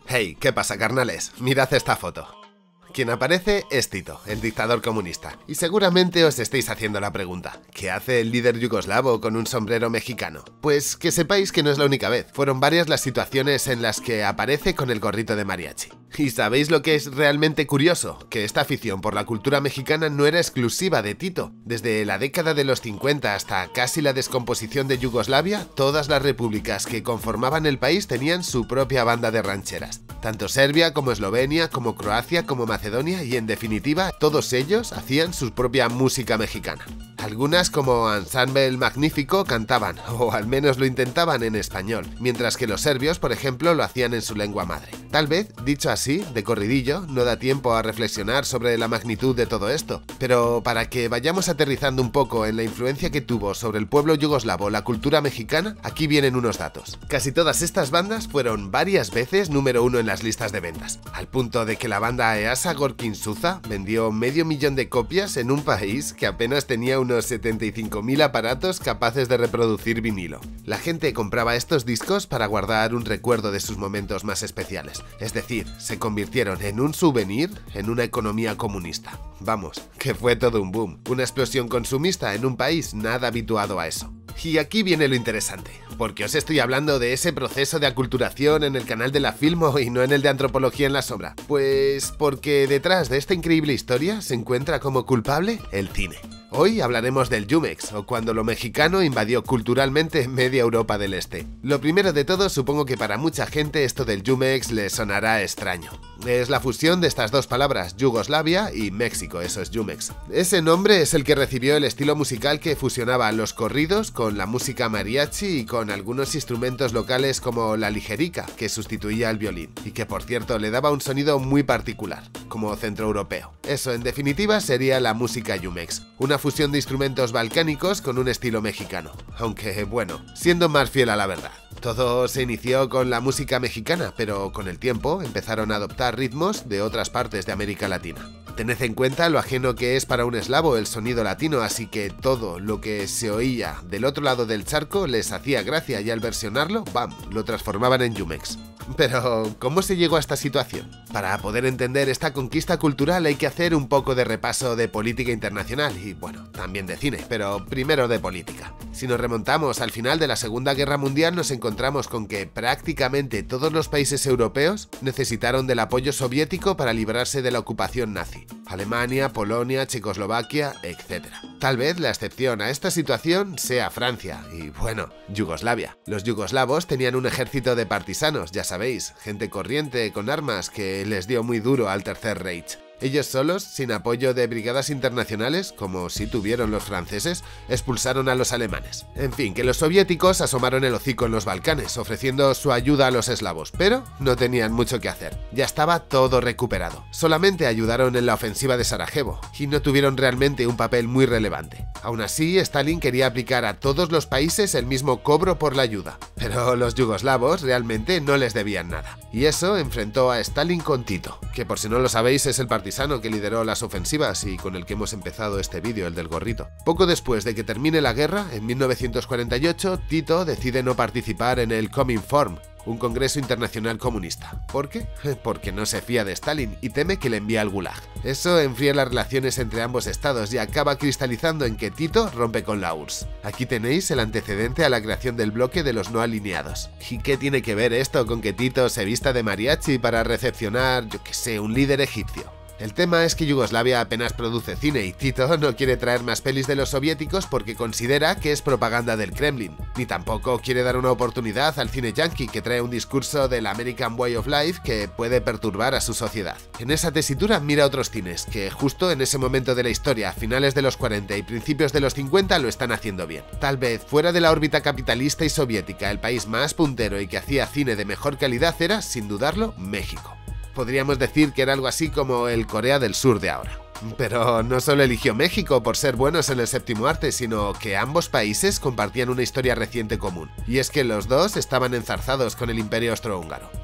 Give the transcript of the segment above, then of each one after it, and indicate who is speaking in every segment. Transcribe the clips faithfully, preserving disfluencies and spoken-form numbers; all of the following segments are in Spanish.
Speaker 1: Hey, ¿qué pasa, carnales? Mirad esta foto. Quien aparece es Tito, el dictador comunista. Y seguramente os estáis haciendo la pregunta, ¿qué hace el líder yugoslavo con un sombrero mexicano? Pues que sepáis que no es la única vez. Fueron varias las situaciones en las que aparece con el gorrito de mariachi. ¿Y sabéis lo que es realmente curioso? Que esta afición por la cultura mexicana no era exclusiva de Tito. Desde la década de los cincuenta hasta casi la descomposición de Yugoslavia, todas las repúblicas que conformaban el país tenían su propia banda de rancheras. Tanto Serbia como Eslovenia, como Croacia, como Macedonia y en definitiva, todos ellos hacían su propia música mexicana. Algunas, como Ensemble Magnífico, cantaban, o al menos lo intentaban en español, mientras que los serbios, por ejemplo, lo hacían en su lengua madre. Tal vez, dicho así, de corridillo, no da tiempo a reflexionar sobre la magnitud de todo esto, pero para que vayamos aterrizando un poco en la influencia que tuvo sobre el pueblo yugoslavo la cultura mexicana, aquí vienen unos datos. Casi todas estas bandas fueron varias veces número uno en las listas de ventas, al punto de que la banda Easa Gorkin Suza vendió medio millón de copias en un país que apenas tenía unos setenta y cinco mil aparatos capaces de reproducir vinilo. La gente compraba estos discos para guardar un recuerdo de sus momentos más especiales, es decir, se convirtieron en un souvenir en una economía comunista. Vamos, que fue todo un boom, una explosión consumista en un país nada habituado a eso. Y aquí viene lo interesante, porque os estoy hablando de ese proceso de aculturación en el canal de la Filmo y no en el de Antropología en la Sombra. Pues porque detrás de esta increíble historia se encuentra como culpable el cine. Hoy hablaremos del Jumex, o cuando lo mexicano invadió culturalmente media Europa del Este. Lo primero de todo, supongo que para mucha gente esto del Jumex les sonará extraño. Es la fusión de estas dos palabras, Yugoslavia y México, eso es Jumex. Ese nombre es el que recibió el estilo musical que fusionaba los corridos con la música mariachi y con algunos instrumentos locales como la ligerica, que sustituía al violín, y que por cierto le daba un sonido muy particular, como centroeuropeo. Eso en definitiva sería la música Jumex, una fusión de instrumentos balcánicos con un estilo mexicano, aunque bueno, siendo más fiel a la verdad. Todo se inició con la música mexicana, pero con el tiempo empezaron a adoptar ritmos de otras partes de América Latina. Tened en cuenta lo ajeno que es para un eslavo el sonido latino, así que todo lo que se oía del otro lado del charco les hacía gracia y al versionarlo, ¡bam!, lo transformaban en Jumex. Pero, ¿cómo se llegó a esta situación? Para poder entender esta conquista cultural hay que hacer un poco de repaso de política internacional y, bueno, también de cine, pero primero de política. Si nos remontamos al final de la Segunda Guerra Mundial nos encontramos con que prácticamente todos los países europeos necesitaron del apoyo soviético para librarse de la ocupación nazi. Alemania, Polonia, Checoslovaquia, etcétera. Tal vez la excepción a esta situación sea Francia y, bueno, Yugoslavia. Los yugoslavos tenían un ejército de partisanos, ya sabéis, gente corriente con armas que les dio muy duro al Tercer Reich. Ellos solos, sin apoyo de brigadas internacionales, como sí tuvieron los franceses, expulsaron a los alemanes. En fin, que los soviéticos asomaron el hocico en los Balcanes, ofreciendo su ayuda a los eslavos, pero no tenían mucho que hacer. Ya estaba todo recuperado. Solamente ayudaron en la ofensiva de Sarajevo, y no tuvieron realmente un papel muy relevante. Aún así, Stalin quería aplicar a todos los países el mismo cobro por la ayuda, pero los yugoslavos realmente no les debían nada. Y eso enfrentó a Stalin con Tito, que por si no lo sabéis es el partido que lideró las ofensivas y con el que hemos empezado este vídeo, el del gorrito. Poco después de que termine la guerra, en mil novecientos cuarenta y ocho, Tito decide no participar en el Cominform, un congreso internacional comunista. ¿Por qué? Porque no se fía de Stalin y teme que le envíe al Gulag. Eso enfría las relaciones entre ambos estados y acaba cristalizando en que Tito rompe con la U R S S. Aquí tenéis el antecedente a la creación del bloque de los no alineados. ¿Y qué tiene que ver esto con que Tito se vista de mariachi para recepcionar, yo que sé, un líder egipcio? El tema es que Yugoslavia apenas produce cine y Tito no quiere traer más pelis de los soviéticos porque considera que es propaganda del Kremlin, ni tampoco quiere dar una oportunidad al cine yankee que trae un discurso del American Way of Life que puede perturbar a su sociedad. En esa tesitura mira otros cines que justo en ese momento de la historia, a finales de los cuarenta y principios de los cincuenta, lo están haciendo bien. Tal vez fuera de la órbita capitalista y soviética, el país más puntero y que hacía cine de mejor calidad era, sin dudarlo, México. Podríamos decir que era algo así como el Corea del Sur de ahora. Pero no solo eligió México por ser buenos en el séptimo arte, sino que ambos países compartían una historia reciente común, y es que los dos estaban enzarzados con el Imperio Austrohúngaro.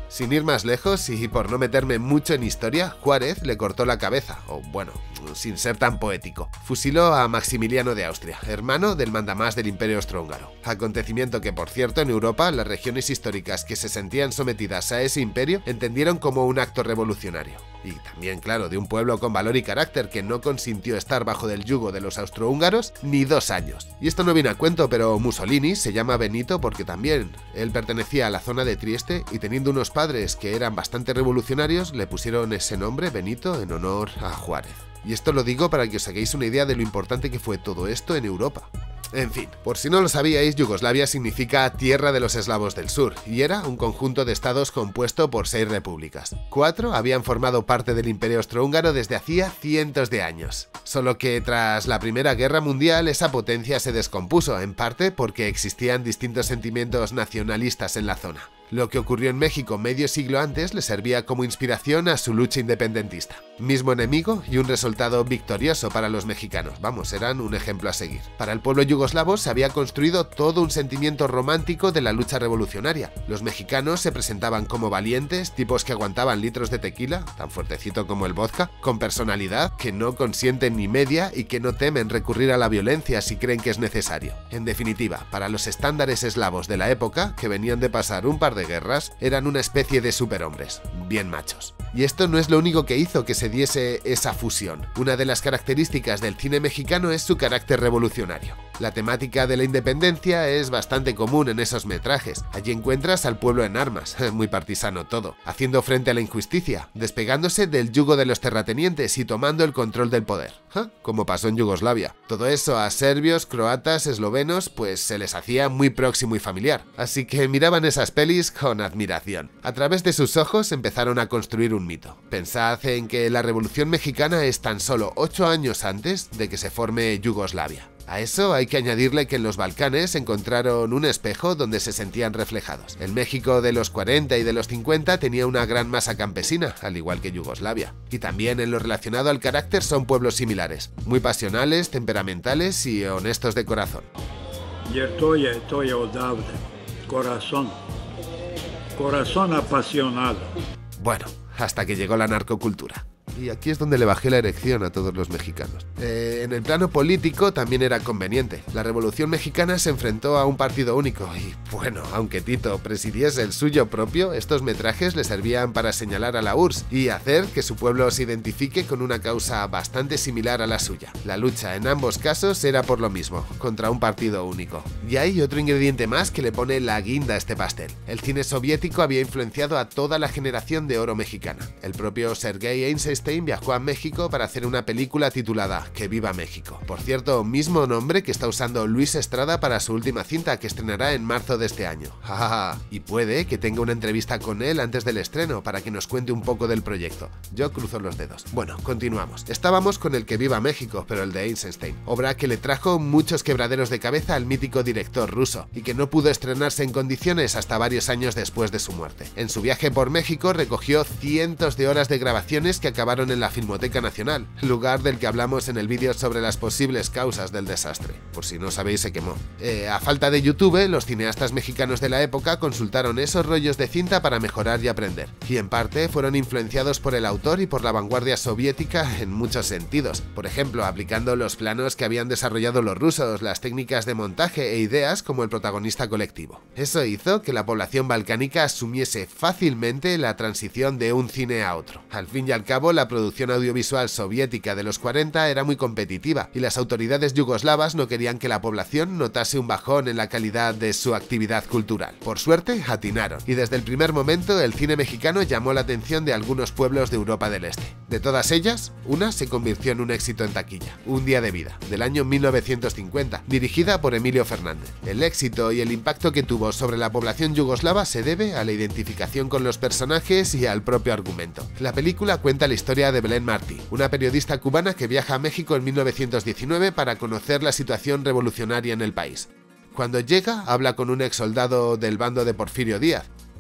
Speaker 1: Sin ir más lejos y por no meterme mucho en historia, Juárez le cortó la cabeza, o bueno, sin ser tan poético. Fusiló a Maximiliano de Austria, hermano del mandamás del Imperio Austrohúngaro. Acontecimiento que, por cierto, en Europa, las regiones históricas que se sentían sometidas a ese imperio entendieron como un acto revolucionario. Y también, claro, de un pueblo con valor y carácter que no consintió estar bajo del yugo de los austrohúngaros ni dos años. Y esto no viene a cuento, pero Mussolini se llama Benito porque también él pertenecía a la zona de Trieste y teniendo unos padres que eran bastante revolucionarios, le pusieron ese nombre, Benito, en honor a Juárez. Y esto lo digo para que os hagáis una idea de lo importante que fue todo esto en Europa. En fin, por si no lo sabíais, Yugoslavia significa Tierra de los Eslavos del Sur, y era un conjunto de estados compuesto por seis repúblicas. Cuatro habían formado parte del Imperio Austrohúngaro desde hacía cientos de años. Solo que tras la Primera Guerra Mundial esa potencia se descompuso, en parte porque existían distintos sentimientos nacionalistas en la zona. Lo que ocurrió en México medio siglo antes le servía como inspiración a su lucha independentista. Mismo enemigo y un resultado victorioso para los mexicanos. Vamos, eran un ejemplo a seguir. Para el pueblo yugoslavo se había construido todo un sentimiento romántico de la lucha revolucionaria. Los mexicanos se presentaban como valientes, tipos que aguantaban litros de tequila, tan fuertecito como el vodka, con personalidad, que no consienten ni media y que no temen recurrir a la violencia si creen que es necesario. En definitiva, para los estándares eslavos de la época, que venían de pasar un par de guerras, eran una especie de superhombres, bien machos. Y esto no es lo único que hizo que se diese esa fusión. Una de las características del cine mexicano es su carácter revolucionario. La temática de la independencia es bastante común en esos metrajes. Allí encuentras al pueblo en armas, muy partisano todo, haciendo frente a la injusticia, despegándose del yugo de los terratenientes y tomando el control del poder, ¿ja? Como pasó en Yugoslavia. Todo eso a serbios, croatas, eslovenos, pues se les hacía muy próximo y familiar. Así que miraban esas pelis con admiración. A través de sus ojos empezaron a construir un mito. Pensad en que la Revolución Mexicana es tan solo ocho años antes de que se forme Yugoslavia. A eso hay que añadirle que en los Balcanes encontraron un espejo donde se sentían reflejados. El México de los cuarenta y de los cincuenta tenía una gran masa campesina, al igual que Yugoslavia. Y también en lo relacionado al carácter son pueblos similares, muy pasionales, temperamentales y honestos de corazón.
Speaker 2: Corazón. Corazón apasionado.
Speaker 1: Bueno, hasta que llegó la narcocultura. Y aquí es donde le bajé la erección a todos los mexicanos. Eh, en el plano político también era conveniente. La Revolución Mexicana se enfrentó a un partido único y, bueno, aunque Tito presidiese el suyo propio, estos metrajes le servían para señalar a la U R S S y hacer que su pueblo se identifique con una causa bastante similar a la suya. La lucha en ambos casos era por lo mismo, contra un partido único. Y hay otro ingrediente más que le pone la guinda a este pastel. El cine soviético había influenciado a toda la generación de oro mexicana. El propio Sergei Eisenstein viajó a México para hacer una película titulada Que viva México. Por cierto, mismo nombre que está usando Luis Estrada para su última cinta que estrenará en marzo de este año. Jajaja. Y puede que tenga una entrevista con él antes del estreno para que nos cuente un poco del proyecto. Yo cruzo los dedos. Bueno, continuamos. Estábamos con el Que viva México, pero el de Eisenstein. Obra que le trajo muchos quebraderos de cabeza al mítico director ruso y que no pudo estrenarse en condiciones hasta varios años después de su muerte. En su viaje por México recogió cientos de horas de grabaciones que acabaron en la Filmoteca Nacional, lugar del que hablamos en el vídeo sobre las posibles causas del desastre. Por si no sabéis, se quemó. Eh, a falta de YouTube, los cineastas mexicanos de la época consultaron esos rollos de cinta para mejorar y aprender. Y en parte fueron influenciados por el autor y por la vanguardia soviética en muchos sentidos. Por ejemplo, aplicando los planos que habían desarrollado los rusos, las técnicas de montaje e ideas como el protagonista colectivo. Eso hizo que la población balcánica asumiese fácilmente la transición de un cine a otro. Al fin y al cabo, la producción audiovisual soviética de los cuarenta era muy competitiva y las autoridades yugoslavas no querían que la población notase un bajón en la calidad de su actividad cultural. Por suerte, atinaron, y desde el primer momento el cine mexicano llamó la atención de algunos pueblos de Europa del Este. De todas ellas, una se convirtió en un éxito en taquilla, Un día de vida, del año mil novecientos cincuenta, dirigida por Emilio Fernández. El éxito y el impacto que tuvo sobre la población yugoslava se debe a la identificación con los personajes y al propio argumento. La película cuenta la historia de Belén Martí, una periodista cubana que viaja a México en mil novecientos diecinueve para conocer la situación revolucionaria en el país. Cuando llega, habla con un ex soldado del bando de Porfirio Díaz,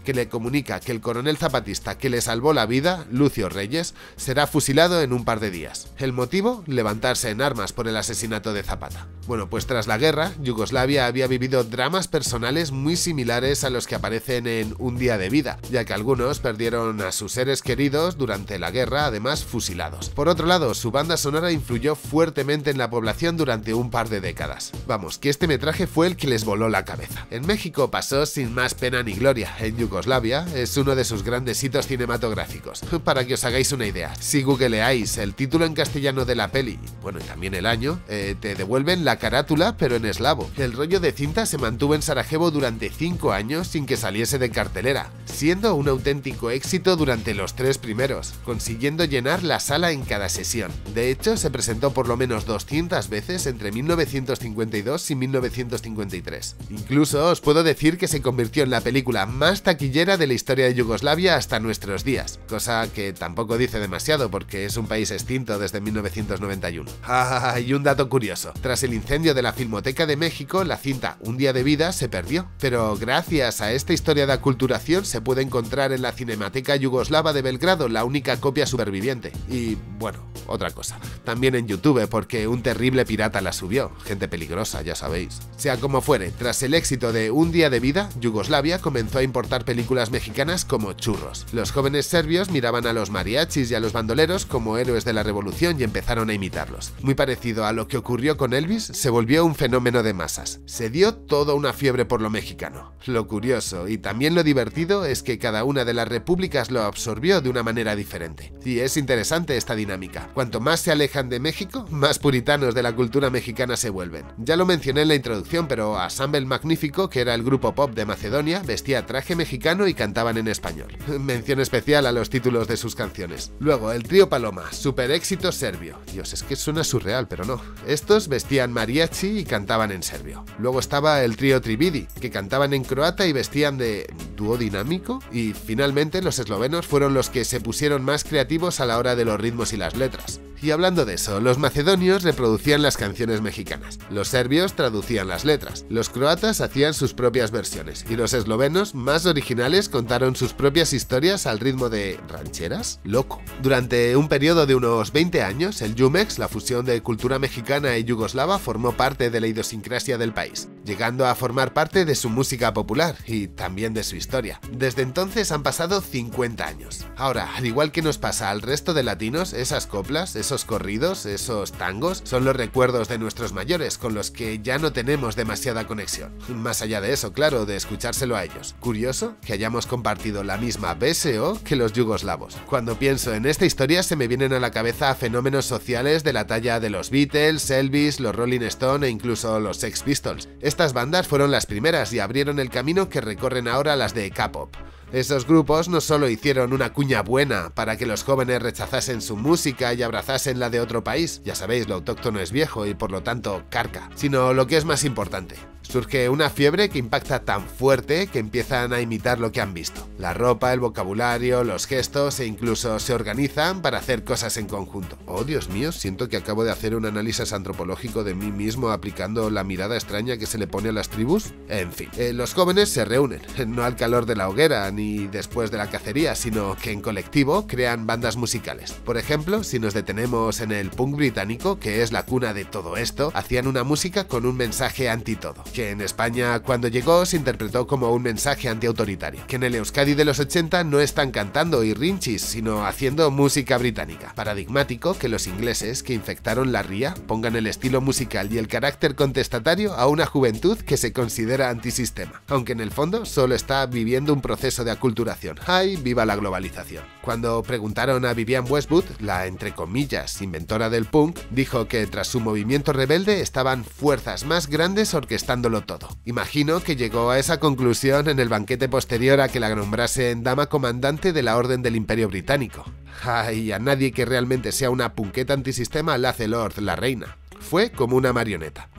Speaker 1: que le comunica que el coronel zapatista que le salvó la vida, Lucio Reyes, será fusilado en un par de días. ¿El motivo? Levantarse en armas por el asesinato de Zapata. Bueno, pues tras la guerra, Yugoslavia había vivido dramas personales muy similares a los que aparecen en Un día de vida, ya que algunos perdieron a sus seres queridos durante la guerra, además fusilados. Por otro lado, su banda sonora influyó fuertemente en la población durante un par de décadas. Vamos, que este metraje fue el que les voló la cabeza. En México pasó sin más pena ni gloria. En Yugoslavia es uno de sus grandes hitos cinematográficos. Para que os hagáis una idea, si googleáis el título en castellano de la peli, bueno, y también el año, eh, te devuelven la carátula pero en eslavo. El rollo de cinta se mantuvo en Sarajevo durante cinco años sin que saliese de cartelera, siendo un auténtico éxito durante los tres primeros, consiguiendo llenar la sala en cada sesión. De hecho, se presentó por lo menos doscientas veces entre mil novecientos cincuenta y dos y mil novecientos cincuenta y tres. Incluso os puedo decir que se convirtió en la película más taquillera de la historia de Yugoslavia hasta nuestros días, cosa que tampoco dice demasiado porque es un país extinto desde mil novecientos noventa y uno. Ah, y un dato curioso, tras el incendio de la Filmoteca de México, la cinta Un día de vida se perdió, pero gracias a esta historia de aculturación se puede encontrar en la Cinemateca Yugoslava de Belgrado la única copia superviviente. Y bueno, otra cosa, también en YouTube porque un terrible pirata la subió, gente peligrosa, ya sabéis. Sea como fuere, tras el éxito de Un día de vida, Yugoslavia comenzó a importar películas mexicanas como churros. Los jóvenes serbios miraban a los mariachis y a los bandoleros como héroes de la revolución y empezaron a imitarlos. Muy parecido a lo que ocurrió con Elvis, se volvió un fenómeno de masas. Se dio toda una fiebre por lo mexicano. Lo curioso y también lo divertido es que cada una de las repúblicas lo absorbió de una manera diferente. Y es interesante esta dinámica. Cuanto más se alejan de México, más puritanos de la cultura mexicana se vuelven. Ya lo mencioné en la introducción, pero Assemble Magnífico, que era el grupo pop de Macedonia, vestía traje mexicano y cantaban en español. Mención especial a los títulos de sus canciones. Luego, el trío Paloma, super éxito serbio. Dios, es que suena surreal, pero no. Estos vestían mariachi y cantaban en serbio. Luego estaba el trío Trividi, que cantaban en croata y vestían de dúo dinámico. Y finalmente los eslovenos fueron los que se pusieron más creativos a la hora de los ritmos y las letras. Y hablando de eso, los macedonios reproducían las canciones mexicanas, los serbios traducían las letras, los croatas hacían sus propias versiones y los eslovenos, más originales, contaron sus propias historias al ritmo de rancheras. Loco. Durante un periodo de unos veinte años, el Jumex, la fusión de cultura mexicana y yugoslava, formó parte de la idiosincrasia del país, llegando a formar parte de su música popular y también de su historia. Desde entonces han pasado cincuenta años. Ahora, al igual que nos pasa al resto de latinos, esas coplas, esos corridos, esos tangos, son los recuerdos de nuestros mayores con los que ya no tenemos demasiada conexión. Más allá de eso, claro, de escuchárselo a ellos. Curioso que hayamos compartido la misma B S O que los yugoslavos. Cuando pienso en esta historia se me vienen a la cabeza fenómenos sociales de la talla de los Beatles, Elvis, los Rolling Stone e incluso los Sex Pistols. Estas bandas fueron las primeras y abrieron el camino que recorren ahora las de K-pop. Esos grupos no solo hicieron una cuña buena para que los jóvenes rechazasen su música y abrazasen la de otro país, ya sabéis, lo autóctono es viejo y por lo tanto carca, sino lo que es más importante. Surge una fiebre que impacta tan fuerte que empiezan a imitar lo que han visto. La ropa, el vocabulario, los gestos e incluso se organizan para hacer cosas en conjunto. Oh, Dios mío, siento que acabo de hacer un análisis antropológico de mí mismo aplicando la mirada extraña que se le pone a las tribus. En fin, eh, los jóvenes se reúnen, no al calor de la hoguera ni después de la cacería, sino que en colectivo crean bandas musicales. Por ejemplo, si nos detenemos en el punk británico, que es la cuna de todo esto, hacían una música con un mensaje anti todo, que en España cuando llegó se interpretó como un mensaje antiautoritario, que en el Euskadi de los ochenta no están cantando y rinchis, sino haciendo música británica. Paradigmático que los ingleses que infectaron la R I A pongan el estilo musical y el carácter contestatario a una juventud que se considera antisistema, aunque en el fondo solo está viviendo un proceso de aculturación. ¡Ay, viva la globalización! Cuando preguntaron a Vivian Westwood, la entre comillas inventora del punk, dijo que tras su movimiento rebelde estaban fuerzas más grandes orquestándolo todo. Imagino que llegó a esa conclusión en el banquete posterior a que la nombrasen dama comandante de la Orden del Imperio Británico. Ay, a nadie que realmente sea una punqueta antisistema la hace Lord, la reina. Fue como una marioneta.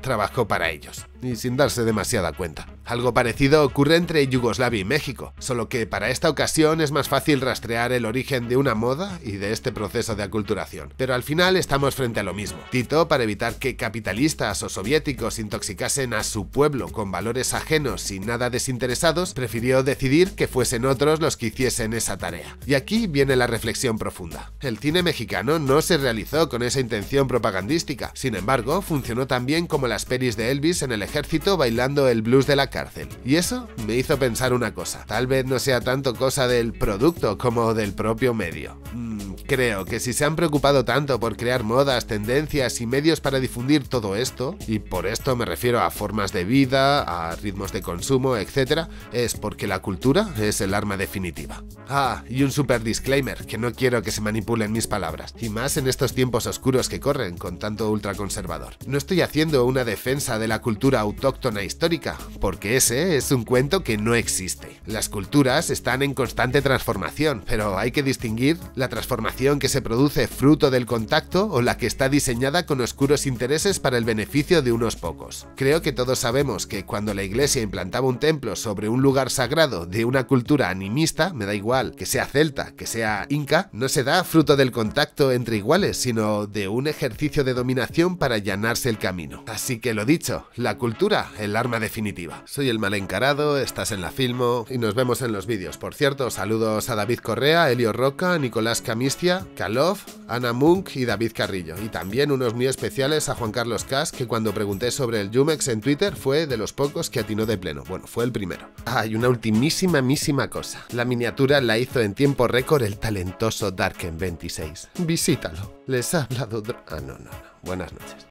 Speaker 1: trabajó para ellos, y sin darse demasiada cuenta. Algo parecido ocurre entre Yugoslavia y México, solo que para esta ocasión es más fácil rastrear el origen de una moda y de este proceso de aculturación. Pero al final estamos frente a lo mismo. Tito, para evitar que capitalistas o soviéticos intoxicasen a su pueblo con valores ajenos y nada desinteresados, prefirió decidir que fuesen otros los que hiciesen esa tarea. Y aquí viene la reflexión profunda. El cine mexicano no se realizó con esa intención propagandística, sin embargo, funcionó tan bien como las pelis de Elvis en el ejército bailando el blues de la cárcel. Y eso me hizo pensar una cosa, tal vez no sea tanto cosa del producto como del propio medio. Mm, creo que si se han preocupado tanto por crear modas, tendencias y medios para difundir todo esto, y por esto me refiero a formas de vida, a ritmos de consumo, etcétera, es porque la cultura es el arma definitiva. Ah, y un super disclaimer, que no quiero que se manipulen mis palabras, y más en estos tiempos oscuros que corren con tanto ultraconservador. No estoy haciendo una defensa de la cultura autóctona histórica, porque ese es un cuento que no existe. Las culturas están en constante transformación, pero hay que distinguir la transformación que se produce fruto del contacto o la que está diseñada con oscuros intereses para el beneficio de unos pocos. Creo que todos sabemos que cuando la iglesia implantaba un templo sobre un lugar sagrado de una cultura animista, me da igual que sea celta, que sea inca, no se da fruto del contacto entre iguales, sino de un ejercicio de dominación para allanarse el camino. Así que lo dicho, la cultura, el arma definitiva. Soy el mal encarado, estás en la Filmo y nos vemos en los vídeos. Por cierto, saludos a David Correa, Elio Roca, Nicolás Camistia, Kalov, Ana Munk y David Carrillo. Y también unos muy especiales a Juan Carlos Cas, que cuando pregunté sobre el Jumex en Twitter fue de los pocos que atinó de pleno. Bueno, fue el primero. Ah, y una ultimísima, mísima cosa. La miniatura la hizo en tiempo récord el talentoso Darken veintiséis. Visítalo. Les ha hablado... Ah, no, no, no. Buenas noches.